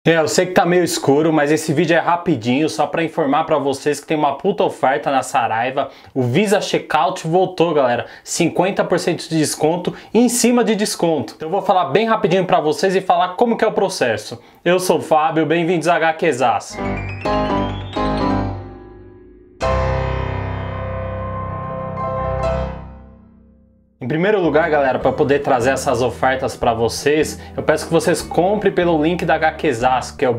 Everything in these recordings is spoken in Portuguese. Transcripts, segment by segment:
Eu sei que tá meio escuro, mas esse vídeo é rapidinho, só para informar para vocês que tem uma puta oferta na Saraiva. O Visa Checkout voltou, galera. 50% de desconto em cima de desconto. Então eu vou falar bem rapidinho para vocês e falar como que é o processo. Eu sou o Fábio, bem-vindos a HQzaço. Em primeiro lugar, galera, para poder trazer essas ofertas para vocês, eu peço que vocês comprem pelo link da HQzaço, que é o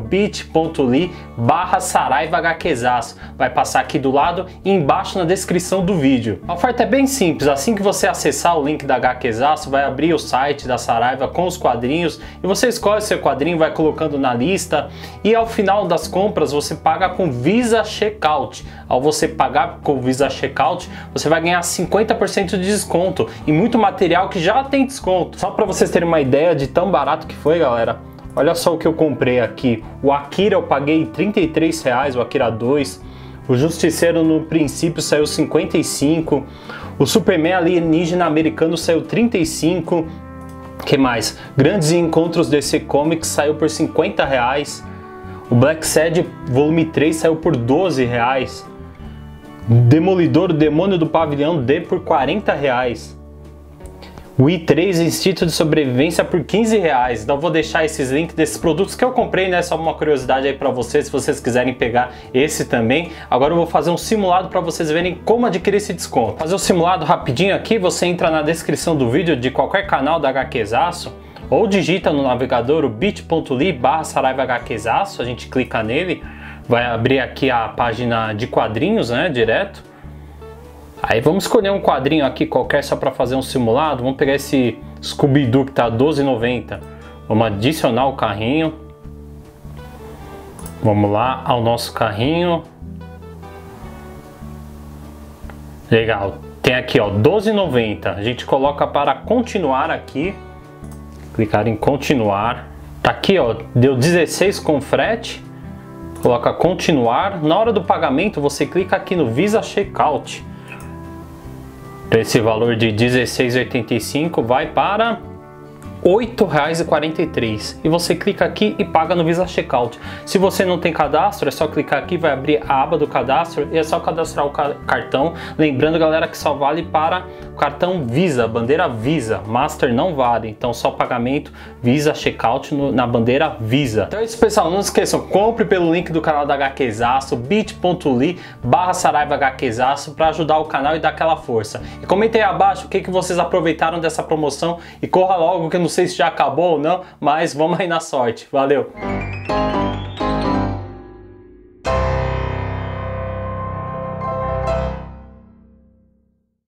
bit.ly/SaraivaHQzaço. Vai passar aqui do lado e embaixo na descrição do vídeo. A oferta é bem simples, assim que você acessar o link da HQzaço, vai abrir o site da Saraiva com os quadrinhos e você escolhe seu quadrinho, vai colocando na lista e ao final das compras você paga com Visa Checkout. Ao você pagar com Visa Checkout, você vai ganhar 50% de desconto e muito material que já tem desconto. Só para vocês terem uma ideia de tão barato que foi, galera, olha só o que eu comprei aqui. O Akira eu paguei R$33, o Akira 2. O Justiceiro no princípio saiu 55. O Superman Alienígena Americano saiu 35. Que mais? Grandes Encontros DC Comics saiu por R$50. O Black Sad volume 3 saiu por R$12. Demolidor, o Demônio do Pavilhão D por R$40. O I3 Instinto de Sobrevivência por R$15. Então eu vou deixar esses links desses produtos que eu comprei, né? Só uma curiosidade aí para vocês, se vocês quiserem pegar esse também. Agora eu vou fazer um simulado para vocês verem como adquirir esse desconto. Fazer o simulado rapidinho aqui, você entra na descrição do vídeo de qualquer canal da HQzaço ou digita no navegador o bit.ly/SaraivaHQzaço, a gente clica nele, vai abrir aqui a página de quadrinhos, né? Direto. Aí vamos escolher um quadrinho aqui qualquer só para fazer um simulado. Vamos pegar esse Scooby-Doo que tá R$12,90. Vamos adicionar o carrinho. Vamos lá ao nosso carrinho. Legal. Tem aqui, ó, R$12,90. A gente coloca para continuar aqui. Clicar em continuar. Tá aqui, ó, deu 16 com frete. Coloca continuar. Na hora do pagamento você clica aqui no Visa Checkout. Esse valor de R$16,85 vai para R$8,43 e você clica aqui e paga no Visa Checkout. Se você não tem cadastro, é só clicar aqui, vai abrir a aba do cadastro e é só cadastrar o cartão. Lembrando, galera, que só vale para o cartão Visa, bandeira Visa, Master não vale, então só pagamento Visa Checkout na bandeira Visa. Então é isso, pessoal, não esqueçam, compre pelo link do canal da HQzaço, bit.ly/SaraivaHQzaço, para ajudar o canal e dar aquela força. E comente aí abaixo o que vocês aproveitaram dessa promoção e corra logo, que eu não sei se já acabou ou não, mas vamos aí na sorte. Valeu!